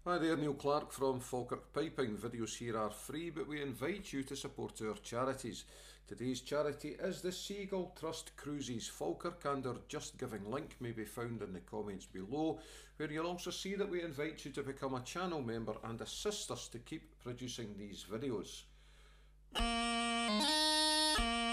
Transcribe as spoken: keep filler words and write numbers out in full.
Hi there, Neil Clark from Falkirk Piping. Videos here are free, but we invite you to support our charities. Today's charity is the Seagull Trust Cruises Falkirk, and our Just Giving link may be found in the comments below, where you'll also see that we invite you to become a channel member and assist us to keep producing these videos.